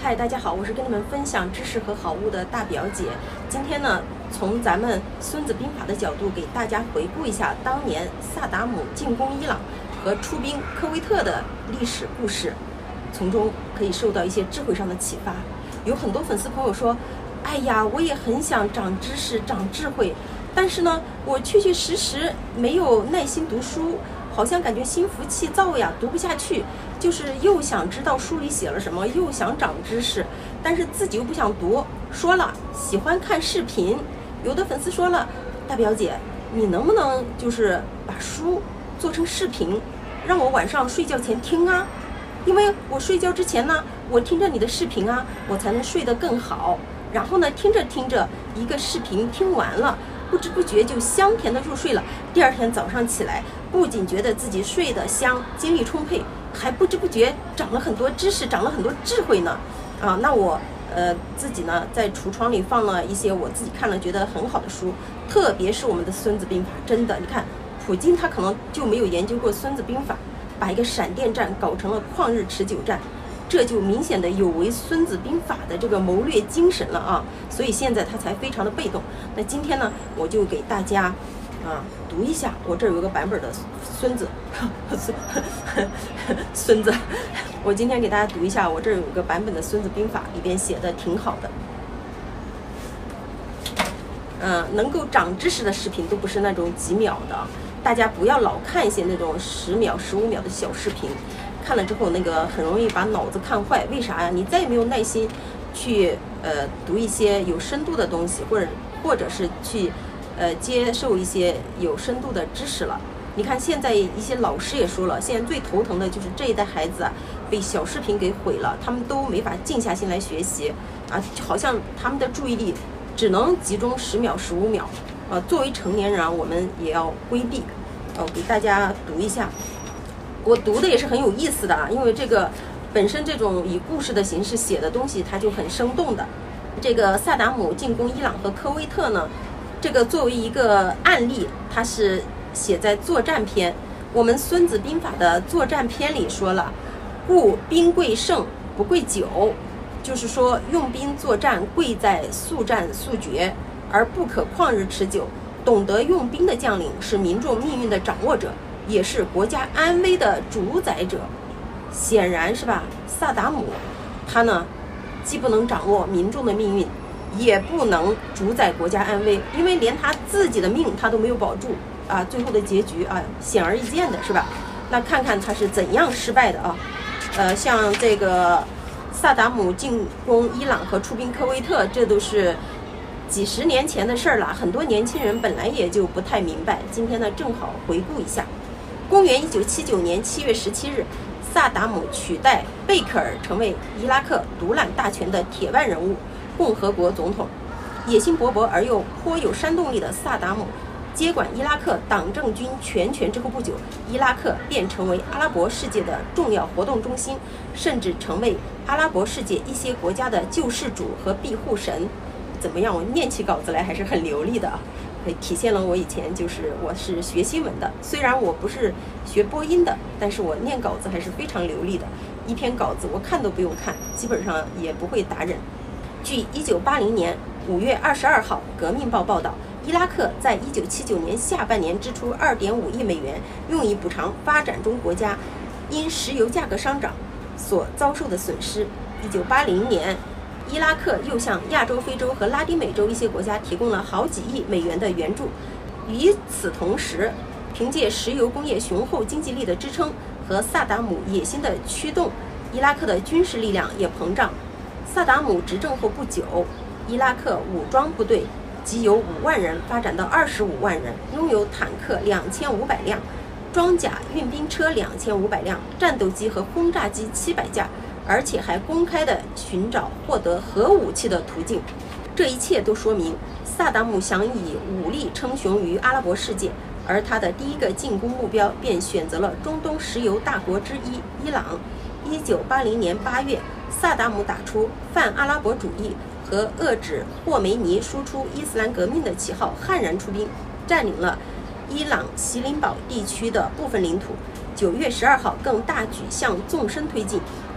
嗨，大家好，我是跟你们分享知识和好物的大表姐。今天呢，从咱们《孙子兵法》的角度给大家回顾一下当年萨达姆进攻伊朗和出兵科威特的历史故事，从中可以受到一些智慧上的启发。有很多粉丝朋友说，哎呀，我也很想长知识、长智慧，但是呢，我确确实实没有耐心读书，好像感觉心浮气躁呀，读不下去。就是又想知道书里写了什么，又想长知识，但是自己又不想读。说了喜欢看视频，有的粉丝说了，大表姐，你能不能就是把书做成视频，让我晚上睡觉前听啊？因为我睡觉之前呢，我听着你的视频啊，我才能睡得更好。然后呢，听着听着，一个视频听完了，不知不觉就香甜的入睡了。第二天早上起来，不仅觉得自己睡得香，精力充沛，还不知不觉长了很多知识，长了很多智慧呢。那我自己呢，在橱窗里放了一些我自己看了觉得很好的书，特别是我们的《孙子兵法》，真的，你看普京他可能就没有研究过《孙子兵法》，把一个闪电战搞成了旷日持久战。这就明显的有违《孙子兵法》的这个谋略精神了啊！所以现在他才非常的被动。那今天呢，我就给大家读一下，我这儿有个版本的孙子，我今天给大家读一下，我这儿有个版本的《孙子兵法》，里边写的挺好的。能够长知识的视频都不是那种几秒的，大家不要老看一些那种10秒、15秒的小视频。看了之后，那个很容易把脑子看坏。为啥呀？你再也没有耐心去读一些有深度的东西，或者是去接受一些有深度的知识了。你看现在一些老师也说了，现在最头疼的就是这一代孩子啊，被小视频给毁了，他们都没法静下心来学习啊，好像他们的注意力只能集中10秒、15秒。作为成年人啊，我们也要规避。给大家读一下。我读的也是很有意思的啊，因为这个本身这种以故事的形式写的东西，它就很生动的。这个萨达姆进攻伊朗和科威特呢，这个作为一个案例，它是写在作战篇。我们《孙子兵法》的作战篇里说了，故兵贵胜不贵久，就是说用兵作战贵在速战速决，而不可旷日持久。懂得用兵的将领是民众命运的掌握者，也是国家安危的主宰者。显然是吧，萨达姆他呢既不能掌握民众的命运，也不能主宰国家安危，因为连他自己的命他都没有保住啊，最后的结局啊显而易见的是吧？那看看他是怎样失败的啊。像这个萨达姆进攻伊朗和出兵科威特，这都是几十年前的事儿了，很多年轻人本来也就不太明白。今天呢，正好回顾一下。公元1979年7月17日，萨达姆取代贝克尔成为伊拉克独揽大权的铁腕人物，共和国总统。野心勃勃而又颇有煽动力的萨达姆接管伊拉克党政军全权之后不久，伊拉克便成为阿拉伯世界的重要活动中心，甚至成为阿拉伯世界一些国家的救世主和庇护神。怎么样？我念起稿子来还是很流利的啊，体现了我以前我是学新闻的，虽然我不是学播音的，但是我念稿子还是非常流利的。一篇稿子我看都不用看，基本上也不会打忍。据1980年5月22号《革命报》报道，伊拉克在1979年下半年支出2.5亿美元，用以补偿发展中国家因石油价格上涨所遭受的损失。1980年。伊拉克又向亚洲、非洲和拉丁美洲一些国家提供了好几亿美元的援助。与此同时，凭借石油工业雄厚经济力的支撑和萨达姆野心的驱动，伊拉克的军事力量也膨胀。萨达姆执政后不久，伊拉克武装部队即由5万人发展到25万人，拥有坦克2500辆、装甲运兵车2500辆、战斗机和轰炸机700架。而且还公开地寻找获得核武器的途径。这一切都说明萨达姆想以武力称雄于阿拉伯世界，而他的第一个进攻目标便选择了中东石油大国之一伊朗。1980年8月，萨达姆打出泛阿拉伯主义和遏制霍梅尼输出伊斯兰革命的旗号，悍然出兵，占领了伊朗锡林堡地区的部分领土。9月12号更大举向纵深推进，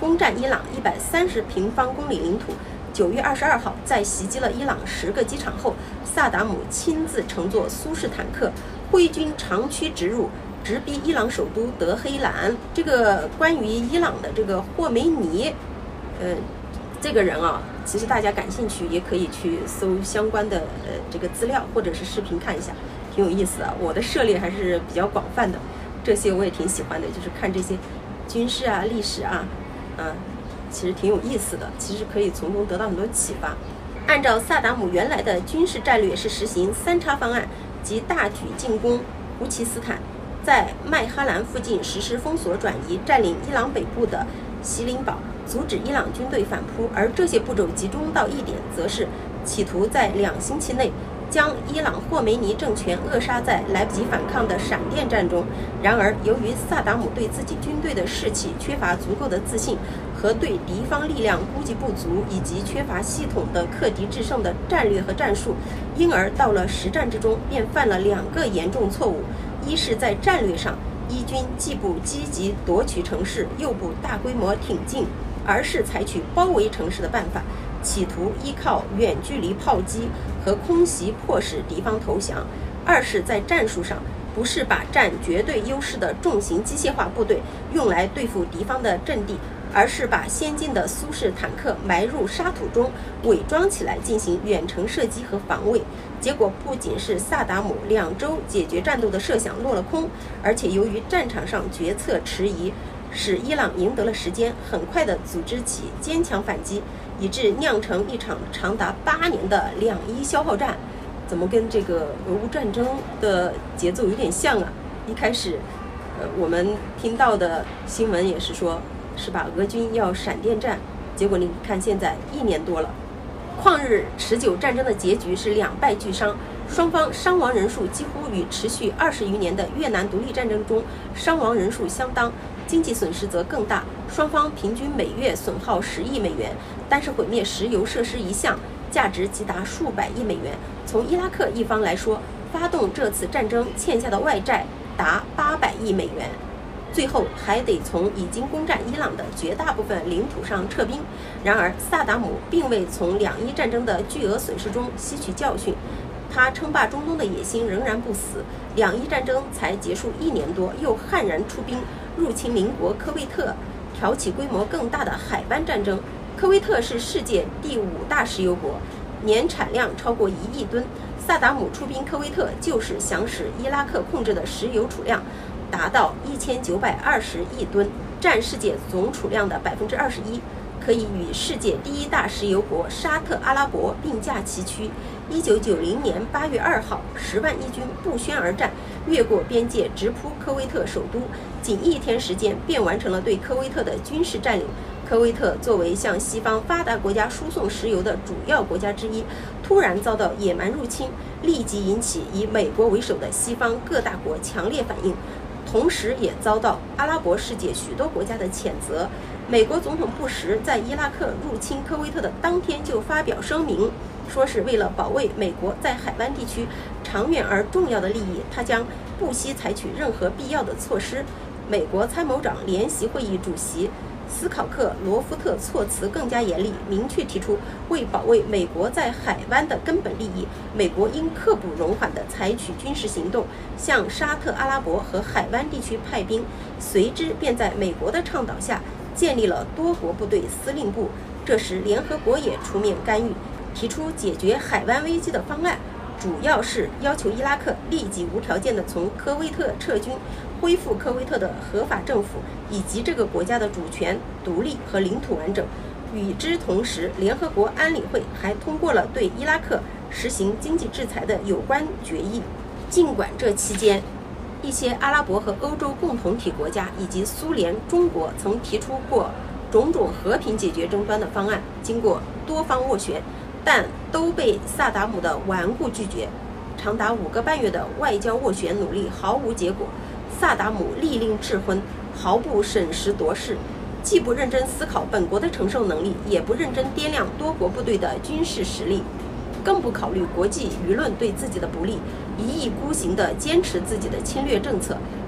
攻占伊朗130平方公里领土。9月22号，在袭击了伊朗10个机场后，萨达姆亲自乘坐苏式坦克，挥军长驱直入，直逼伊朗首都德黑兰。这个关于伊朗的这个霍梅尼，这个人啊，其实大家感兴趣也可以去搜相关的这个资料或者是视频看一下，挺有意思的。我的涉猎还是比较广泛的，这些我也挺喜欢的，就是看这些军事啊、历史啊，其实挺有意思的，其实可以从中得到很多启发。按照萨达姆原来的军事战略是实行3叉方案，即大举进攻胡齐斯坦，在麦哈兰附近实施封锁转移，占领伊朗北部的锡林堡，阻止伊朗军队反扑。而这些步骤集中到一点，则是企图在2星期内将伊朗霍梅尼政权扼杀在来不及反抗的闪电战中。然而，由于萨达姆对自己军队的士气缺乏足够的自信，和对敌方力量估计不足，以及缺乏系统的克敌制胜的战略和战术，因而到了实战之中便犯了2个严重错误。一是在战略上，伊军既不积极夺取城市，又不大规模挺进，而是采取包围城市的办法，企图依靠远距离炮击和空袭迫使敌方投降。二是在战术上，不是把占绝对优势的重型机械化部队用来对付敌方的阵地，而是把先进的苏式坦克埋入沙土中，伪装起来进行远程射击和防卫。结果不仅是萨达姆2周解决战斗的设想落了空，而且由于战场上决策迟疑，使伊朗赢得了时间，很快地组织起坚强反击，以致酿成一场长达8年的2伊消耗战。怎么跟这个俄乌战争的节奏有点像啊？一开始，我们听到的新闻也是说，是吧？俄军要闪电战，结果你看现在1年多了。旷日持久战争的结局是2败俱伤，双方伤亡人数几乎与持续20余年的越南独立战争中伤亡人数相当，经济损失则更大，双方平均每月损耗10亿美元，单是毁灭石油设施一项，价值即达数百亿美元。从伊拉克一方来说，发动这次战争欠下的外债达800亿美元，最后还得从已经攻占伊朗的绝大部分领土上撤兵。然而，萨达姆并未从2伊战争的巨额损失中吸取教训，他称霸中东的野心仍然不死。2伊战争才结束1年多，又悍然出兵入侵邻国科威特，挑起规模更大的海湾战争。科威特是世界第5大石油国，年产量超过1亿吨。萨达姆出兵科威特，就是想使伊拉克控制的石油储量达到1920亿吨，占世界总储量的21%，可以与世界第1大石油国沙特阿拉伯并驾齐驱。1990年8月2号，10万伊军不宣而战，越过边界直扑科威特首都，仅1天时间便完成了对科威特的军事占领。科威特作为向西方发达国家输送石油的主要国家之一，突然遭到野蛮入侵，立即引起以美国为首的西方各大国强烈反应，同时也遭到阿拉伯世界许多国家的谴责。美国总统布什在伊拉克入侵科威特的当天就发表声明，说是为了保卫美国在海湾地区长远而重要的利益，他将不惜采取任何必要的措施。美国参谋长联席会议主席斯考克·罗夫特措辞更加严厉，明确提出，为保卫美国在海湾的根本利益，美国应刻不容缓地采取军事行动，向沙特阿拉伯和海湾地区派兵。随之便在美国的倡导下建立了多国部队司令部。这时，联合国也出面干预，提出解决海湾危机的方案，主要是要求伊拉克立即无条件地从科威特撤军，恢复科威特的合法政府以及这个国家的主权、独立和领土完整。与之同时，联合国安理会还通过了对伊拉克实行经济制裁的有关决议。尽管这期间，一些阿拉伯和欧洲共同体国家以及苏联、中国曾提出过种种和平解决争端的方案，经过多方斡旋，但都被萨达姆的顽固拒绝。长达5个半月的外交斡旋努力毫无结果，萨达姆利令智昏，毫不审时度势，既不认真思考本国的承受能力，也不认真掂量多国部队的军事实力，更不考虑国际舆论对自己的不利，一意孤行地坚持自己的侵略政策，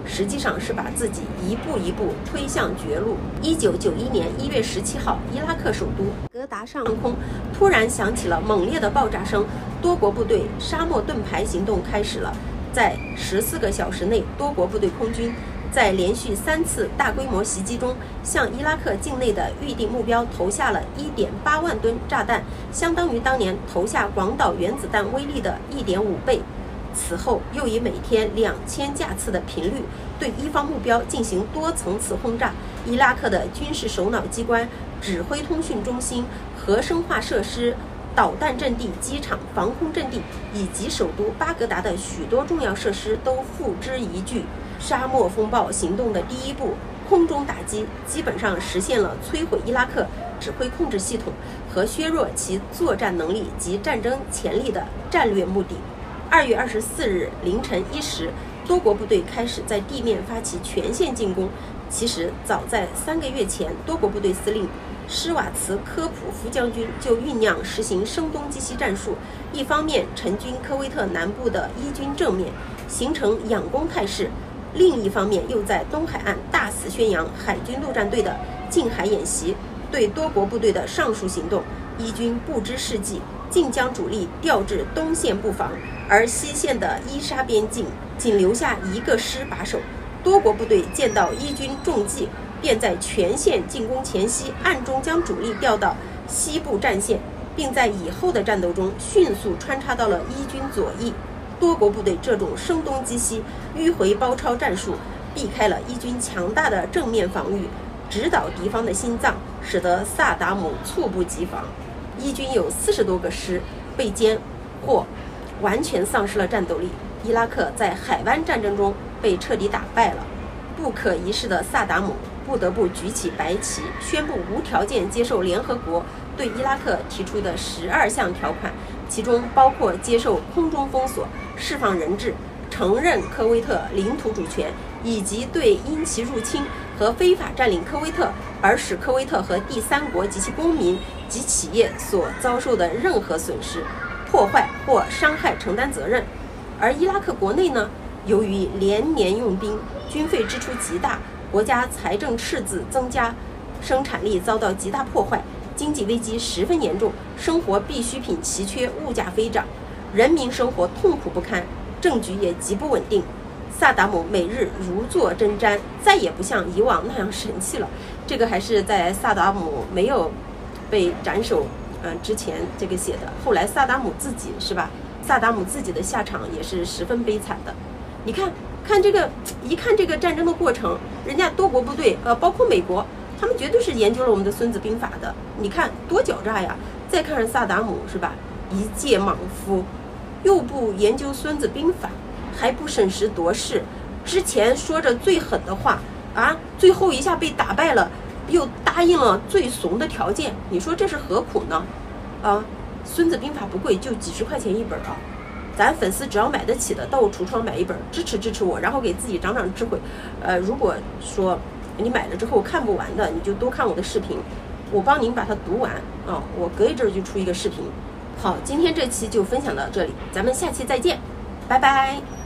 实际上是把自己一步一步推向绝路。1991年1月17号，伊拉克首都巴格达上空突然响起了猛烈的爆炸声，多国部队沙漠盾牌行动开始了。在14个小时内，多国部队空军在连续3次大规模袭击中，向伊拉克境内的预定目标投下了1.8万吨炸弹，相当于当年投下广岛原子弹威力的1.5倍。此后又以每天2000架次的频率对伊方目标进行多层次轰炸。伊拉克的军事首脑机关、指挥通讯中心、核生化设施、导弹阵地、机场、防空阵地以及首都巴格达的许多重要设施都付之一炬。沙漠风暴行动的第一步，空中打击，基本上实现了摧毁伊拉克指挥控制系统和削弱其作战能力及战争潜力的战略目的。2月24日凌晨1时，多国部队开始在地面发起全线进攻。其实早在3个月前，多国部队司令施瓦茨科普夫将军就酝酿实行声东击西战术，一方面沉军科威特南部的伊军正面，形成仰攻态势，另一方面又在东海岸大肆宣扬海军陆战队的近海演习。对多国部队的上述行动，伊军不知事迹，竟将主力调至东线布防，而西线的伊沙边境仅留下1个师把守。多国部队见到伊军中计，便在全线进攻前夕暗中将主力调到西部战线，并在以后的战斗中迅速穿插到了伊军左翼。多国部队这种声东击西、迂回包抄战术，避开了伊军强大的正面防御，直捣敌方的心脏，使得萨达姆猝不及防。伊军有40多个师被歼或完全丧失了战斗力。伊拉克在海湾战争中被彻底打败了。不可一世的萨达姆不得不举起白旗，宣布无条件接受联合国对伊拉克提出的12项条款，其中包括接受空中封锁、释放人质、承认科威特领土主权，以及对因其入侵和非法占领科威特而使科威特和第三国及其公民及企业所遭受的任何损失、破坏或伤害承担责任。而伊拉克国内呢，由于连年用兵，军费支出极大，国家财政赤字增加，生产力遭到极大破坏，经济危机十分严重，生活必需品奇缺，物价飞涨，人民生活痛苦不堪，政局也极不稳定。萨达姆每日如坐针毡，再也不像以往那样神气了。这个还是在萨达姆没有被斩首之前这个写的。后来萨达姆自己是吧？萨达姆自己的下场也是十分悲惨的。你看这个，一看这个战争的过程，人家多国部队包括美国，他们绝对是研究了我们的《孙子兵法》的。你看多狡诈呀！再看萨达姆是吧？一介莽夫，又不研究《孙子兵法》，还不审时度势，之前说着最狠的话啊，最后一下被打败了，又答应了最怂的条件，你说这是何苦呢？啊，《孙子兵法》不贵，就几十块钱一本啊。咱粉丝只要买得起的，到我橱窗买一本，支持我，然后给自己长长智慧。如果说你买了之后看不完的，你就多看我的视频，我帮您把它读完啊。我隔一阵就出一个视频。好，今天这期就分享到这里，咱们下期再见，拜拜。